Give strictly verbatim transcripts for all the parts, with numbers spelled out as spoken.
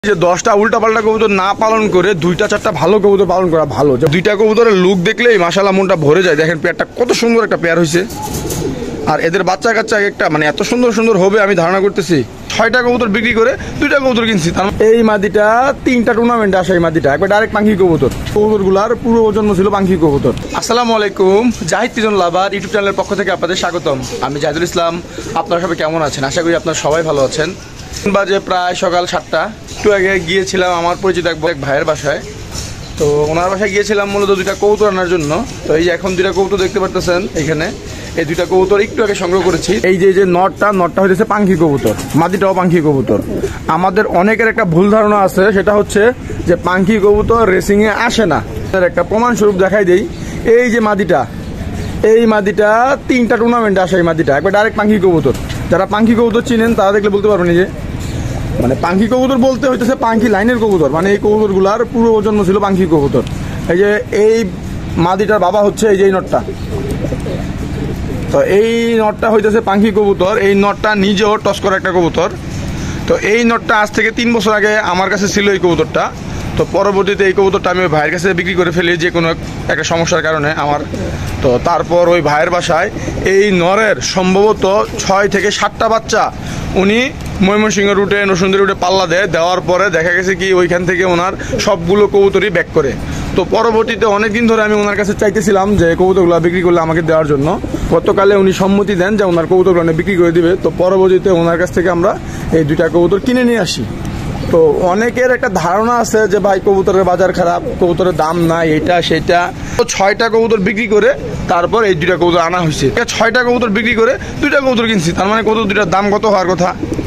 যে দশটা উল্টাপাল্টা কবুতর না পালন করে দুইটা চারটা ভালো কবুতর পালন করা ভালো। দুইটা কবুতরের লুক দেখলেই মাশাআল্লাহ মনটা ভরে যায়। দেখেন পেয়ারটা কত সুন্দর একটা পেয়ার হয়েছে, আর এদের বাচ্চা কাচ্চা একটা মানে এত সুন্দর সুন্দর হবে আমি ধারণা করতেছি। ছয়টা কবুতর বিক্রি করে দুইটা কবুতর কিনছি। এই মাদিটা তিনটা টুর্নামেন্টে আসে। এই মাদিটা একবার ডাইরেক্ট পাখি কবুতর। কবুতরগুলার পুরো জন্ম ছিল পাখি কবুতর। আসসালামু আলাইকুম, জাহিদ পিজন লাভার ইউটিউব চ্যানেলের পক্ষ থেকে আপনাদের স্বাগতম। আমি জাহিদুল ইসলাম। আপনারা সবাই কেমন আছেন? আশা করি আপনারা সবাই ভালো আছেন। বাজে প্রায় সকাল সাতটা। একটু আগে গিয়েছিলাম আমার পরিচিত এক ভাইয়ের বাসায়। তো ওনার বাসায় গিয়েছিলাম মূলত দুইটা কবুতর আনার জন্য। তো এই যে এখন দুইটা কবুতর দেখতে পারতেছেন এখানে, এই দুইটা কবুতর একটু আগে সংগ্রহ করেছি। এই যে যে নটটা নটটা হইতেছে পাখি কবুতর, মাদিটাও পাখি কবুতর। আমাদের অনেকের একটা ভুল ধারণা আছে, সেটা হচ্ছে যে পাখি কবুতর রেসিং এ আসে না। একটা প্রমাণ স্বরূপ দেখাই দেই। এই যে মাদিটা, এই মাদিটা তিনটা টুর্নামেন্টে আসে। এই মাদিটা একবার ডাইরেক্ট পাখি কবুতর। যারা পাখি কবুতর চিনেন তারা দেখলে বলতে পারবেন যে মানে পাখি কবুতর বলতে হইতেছে পাখি লাইনের কবুতর, মানে এই কবুতরগুলার পুরো জন্ম ছিল পাখি কবুতর। এই যে এই মাদিটার বাবা হচ্ছে এই যে এই নটটা। তো এই নটটা হইতেছে পাখি কবুতর। এই নটটা নিজেও টস করা একটা কবুতর। তো এই নটটা আজ থেকে তিন বছর আগে আমার কাছে ছিল এই কবুতরটা। তো পরবর্তীতে এই কবুতরটা আমি ওই ভাইয়ের কাছে বিক্রি করে ফেলি যে কোনো একটা সমস্যার কারণে আমার। তো তারপর ওই ভাইয়ের বাসায় এই নরের সম্ভবত ছয় থেকে সাতটা বাচ্চা উনি ময়মনসিংহ রুটে নরসিংদী রুটে পাল্লা দেয়। দেওয়ার পরে দেখা গেছে কি ওইখান থেকে ওনার সবগুলো কবুতরই ব্যাক করে। তো পরবর্তীতে অনেকদিন ধরে আমি ওনার কাছে চাইতেছিলাম যে কবুতরগুলো বিক্রি করলে আমাকে দেওয়ার জন্য। গতকালে উনি সম্মতি দেন যে ওনার কবুতরগুলো বিক্রি করে দিবে। তো পরবর্তীতে ওনার কাছ থেকে আমরা এই দুইটা কবুতর কিনে নিয়ে আসি। তো অনেকের একটা ধারণা আছে যে ভাই কবুতরের বাজার খারাপ, কবুতরের দাম নাই, এটা সেটা। তো ছয়টা কবুতর বিক্রি করে তারপর এই দুইটা কবুতর আনা হয়েছে। ছয়টা কবুতর বিক্রি করে দুইটা কবুতর কিনছি, তার মানে কবুতর দুইটার দাম কত হওয়ার কথা।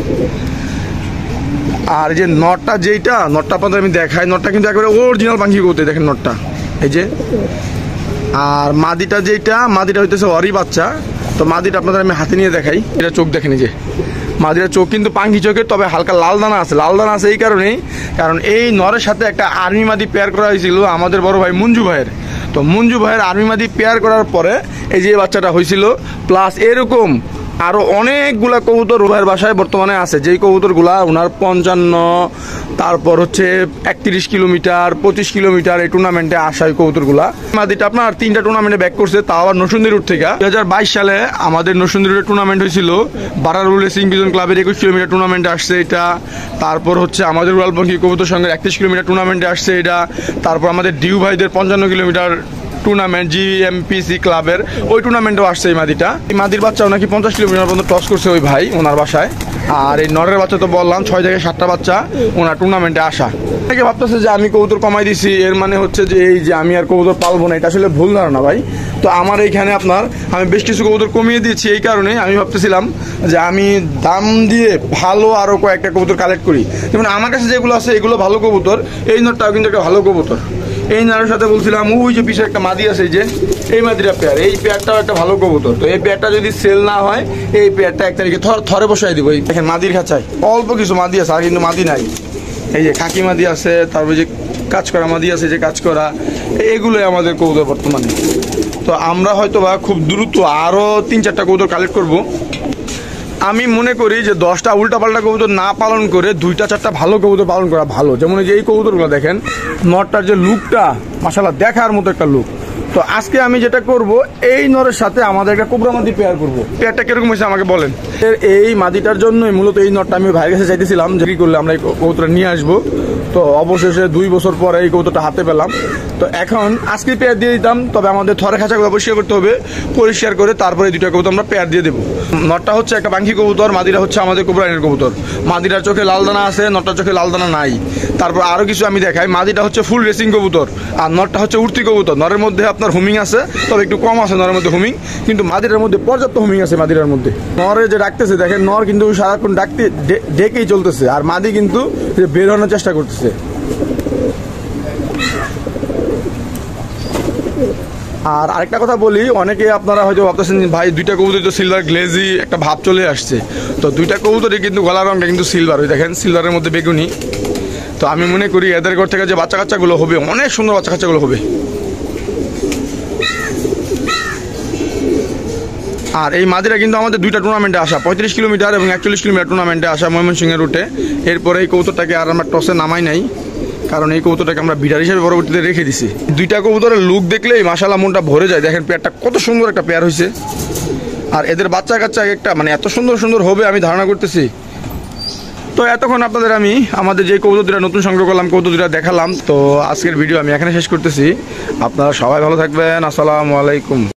আর যে নটটা যেইটা নটটা আপনাদের আমি দেখাই, নটটা কিন্তু একেবারে অরিজিনাল পাখি কবুতর। দেখেন নটটা এই যে। আর মাদিটা যেইটা, মাদিটা হইতেছে অরি বাচ্চা। তো মাদিটা আপনাদের আমি হাতে নিয়ে দেখাই। এটা চোখ দেখেন, এই যে মাদিটার চোখ কিন্তু পাখি চোখের, তবে হালকা লাল দানা আছে। লাল দানা আছে এই কারণেই কারণ এই নরের সাথে একটা আর্মি মাদি পেয়ার করা হয়েছিল আমাদের বড় ভাই মঞ্জু ভাইয়ের। তো মঞ্জু ভাইয়ের আর্মি মাদি পেয়ার করার পরে এই যে বাচ্চাটা হয়েছিল। প্লাস এরকম আরও অনেকগুলা কবুতর ভাইয়ের বাসায় বর্তমানে আছে, যেই কবুতরগুলা ওনার পঞ্চান্ন, তারপর হচ্ছে একত্রিশ কিলোমিটার পঁচিশ কিলোমিটার এই টুর্নামেন্টে আসা এই কবুতরগুলা। মাদিটা আপনার তিনটা টুর্নামেন্টে ব্যাক করছে, তাও আবার নরসিংদী রুট থেকে। দুই হাজার বাইশ সালে আমাদের নরসিংদী রুটের টুর্নামেন্ট হয়েছিল। বারারুল রেসিং পিজন ক্লাবের একুশ কিলোমিটার টুর্নামেন্টে আসছে এটা। তারপর হচ্ছে আমাদের উড়ালপঙ্খী কবুতর সঙ্গে একত্রিশ কিলোমিটার টুর্নামেন্টে আসছে এটা। তারপর আমাদের ডিউ ভাইদের পঞ্চান্ন kilometre tournament G M P C ক্লাবের ওই টুর্নামেন্টও আসছে এই মাদিটা। এই মাদির বাচ্চাও নাকি পঞ্চাশ কিলোমিটার পর্যন্ত টস করছে ওই ভাই ওনার বাসায়। আর এই নরের বাচ্চা তো বললাম ছয় থেকে সাতটা বাচ্চা ওনার টুর্নামেন্টে আসা। অনেকে ভাবতেছে যে আমি কবুতর কমাই দিছি, এর মানে হচ্ছে যে এই যে আমি আর কবুতর পালবো না। এটা আসলে ভুল ধারণা ভাই। তো আমার এইখানে আপনার আমি বেশ কিছু কবুতর কমিয়ে দিয়েছি এই কারণে আমি ভাবতেছিলাম যে আমি দাম দিয়ে ভালো আরও কয়েকটা কবুতর কালেক্ট করি। যেমন আমার কাছে যেগুলো আছে এগুলো ভালো কবুতর। এই নটটাও কিন্তু একটা ভালো কবুতর। এই নারের সাথে বলছিলাম ওই যে পিছনে একটা মাদি আছে, যে এই মাদিটা পেয়ার, এই পেয়ারটাও একটা ভালো কবুতর। তো এই পেয়ারটা যদি সেল না হয় এই পেয়ারটা এক তারিখে থরে বসাই দিব। এই দেখেন মাদির খাঁচায় অল্প কিছু মাদি আছে, আর কিন্তু মাদি নাই। এই যে খাকি মাদি আছে, তারপর যে কাজ করা মাদি আছে, যে কাজ করা, এগুলোই আমাদের কবুতর বর্তমানে। তো আমরা হয়তো বা খুব দ্রুত আরও তিন চারটা কবুতর কালেক্ট করব। আমি মনে করি যে দশটা উল্টাপাল্টা কবুতর না পালন করে দুইটা চারটা ভালো কবুতর পালন করা ভালো। যেমন এই যে এই কবুতরগুলো দেখেন, নটটার যে লুকটা মাশাআল্লাহ দেখার মতো একটা লুক। তো আজকে আমি যেটা করব, এই নরের সাথে আমাদের একটা কোবরা মাদি পেয়ার করবো। পেয়ারটা কিরকম হয়েছে আমাকে বলেন। এই মাদিটার জন্যই মূলত এই নটটা আমি ভাইয়ের কাছে চাইতেছিলাম যে কি করলে আমরা এই কবুতরটা নিয়ে আসবো। তো অবশেষে দুই বছর পরে এই কবুতরটা হাতে পেলাম। তো এখন আজকে পেয়ার দিয়ে দিতাম, তবে আমাদের থরে খাঁচাগুলো পরিষ্কার করতে হবে। পরিষ্কার করে তারপরে দুইটা কবুতর আমরা পেয়ার দিয়ে দেবো। নটটা হচ্ছে একটা পাখি কবুতর, মাদিরা হচ্ছে আমাদের কোবরাইনের কবুতর। মাদিরার চোখে লাল দানা আছে, নটটার চোখে লাল দানা নাই। তারপর আরও কিছু আমি দেখাই। মাদিটা হচ্ছে ফুল রেসিং কবুতর, আর নটটা হচ্ছে উঠতি কবুতর। নরের মধ্যে আপনার হুমিং আছে, তবে একটু কম আছে নরের মধ্যে হুমিং, কিন্তু মাদিরার মধ্যে পর্যাপ্ত হুমিং আছে। মাদিরার মধ্যে নরে যে ডাকতেছে দেখেন, নর কিন্তু সারাক্ষণ ডাকতে ডেকেই চলতেছে, আর মাদি কিন্তু বের হওয়ার চেষ্টা করতেছে। আর আরেকটা কথা বলি, অনেকে আপনারা হয়তো ভাবতেছেন ভাই দুইটা কবুতর তো সিলভার গ্লেজি একটা ভাব চলে আসছে। তো দুইটা কবুতরই কিন্তু গলার রঙটা কিন্তু সিলভার, ওই দেখেন সিলভারের মধ্যে বেগুনি। তো আমি মনে করি এদের ঘর থেকে যে বাচ্চা কাচ্চাগুলো হবে অনেক সুন্দর বাচ্চা কাচ্চাগুলো হবে। আর এই মাদিরা কিন্তু আমাদের দুইটা টুর্নামেন্টে আসা, পঁয়ত্রিশ কিলোমিটার এবং একচল্লিশ কিলোমিটার টুর্নামেন্টে আসা ময়মনসিংহের রুটে। এরপরে এই কবুতরটাকে আর আমরা টসে নামাই নাই, কারণ এই কবুতরটাকে আমরা বিডার হিসেবে পরবর্তীতে রেখে দিছি। দুইটা কবুতরের লুক দেখলেই মাশাআল্লাহ মনটা ভরে যায়। দেখেন পেয়ারটা কত সুন্দর একটা পেয়ার হয়েছে, আর এদের বাচ্চা কাচ্চা একটা মানে এত সুন্দর সুন্দর হবে আমি ধারণা করতেছি। তো এতক্ষণ আপনাদের আমি আমাদের যে কবুতর দুটা নতুন সংগ্রহ করলাম, কবুতর দুটা দেখালাম। তো আজকের ভিডিও আমি এখানে শেষ করতেছি। আপনারা সবাই ভালো থাকবেন। আসসালামু আলাইকুম।